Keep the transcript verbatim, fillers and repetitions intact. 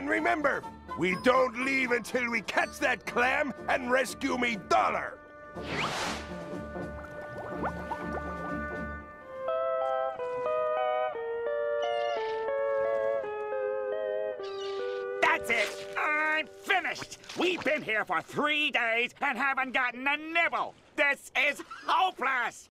And remember, we don't leave until we catch that clam and rescue me dollar. That's it. I'm finished. We've been here for three days and haven't gotten a nibble. This is hopeless.